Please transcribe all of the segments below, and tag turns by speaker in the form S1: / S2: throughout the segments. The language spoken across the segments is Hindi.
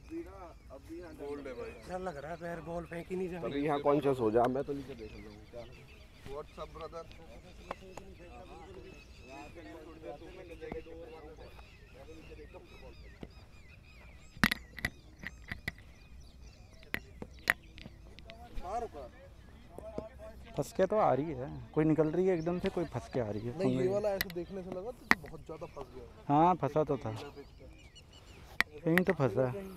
S1: डर लग रहा है, पैर बॉल फेंक ही नहीं जा
S2: तभी यहाँ कॉन्शियस हो जा, मैं तो नीचे देख लूँ क्या।
S3: व्हाट्सअप ब्रदर,
S4: फंस के तो आ रही है, कोई निकल रही है एकदम से, कोई फंस के आ रही है।
S3: नहीं ये वाला ऐसे देखने से लगा तो बहुत ज्यादा फंस गया।
S4: हाँ फंसा तो था, कहीं तो फंसा है।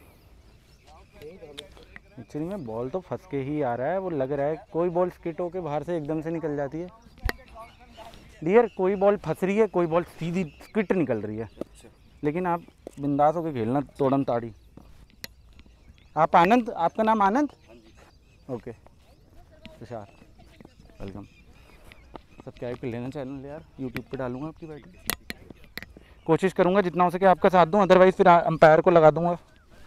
S4: एक्चुअली में बॉल तो फंस के ही आ रहा है, वो लग रहा है कोई बॉल स्किट होके बाहर से एकदम से निकल जाती है डियर, कोई बॉल फंस रही है, कोई बॉल सीधी स्किट निकल रही है। लेकिन आप बिंदास होके खेलना, तोड़म ताड़ी। आप आनंद, आपका नाम Anand? Okay Tushar, welcome. Subscribe कर लेना चैनल यार, यूट्यूब पे डालूंगा आपकी बैटिंग। कोशिश करूंगा जितना हो सके आपका साथ दूं, अदरवाइज फिर अंपायर को लगा दूंगा।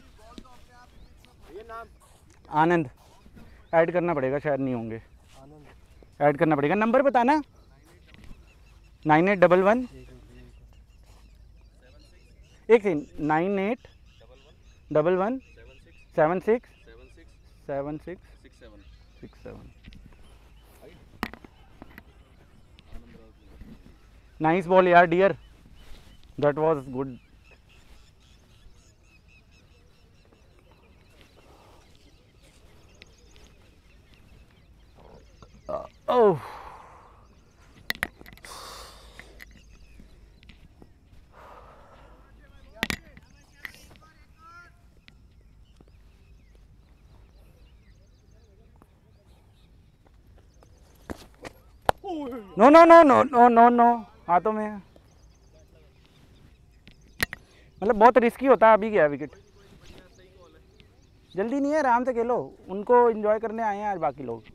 S4: आनंद ऐड करना पड़ेगा, शायद नहीं होंगे, ऐड करना पड़ेगा। नंबर बताना 9811 एक सेकंड 9811 76 नाइस बॉल यार dear, that was good. Oh no no no no no no no, हाथों में है। मतलब बहुत रिस्की होता है। अभी गया विकेट, जल्दी नहीं है, आराम से खेलो, उनको एंजॉय करने आए हैं आज बाकी लोग।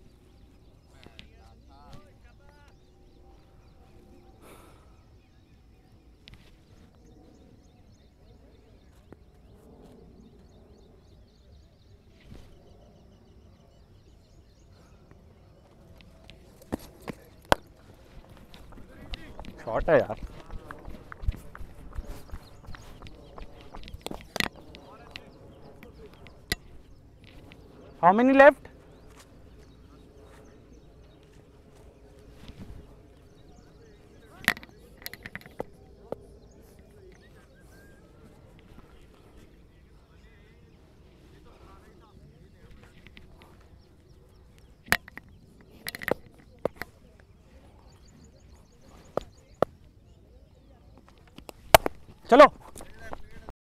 S4: शॉट है यार, हाउ मेनी लेफ्ट? चलो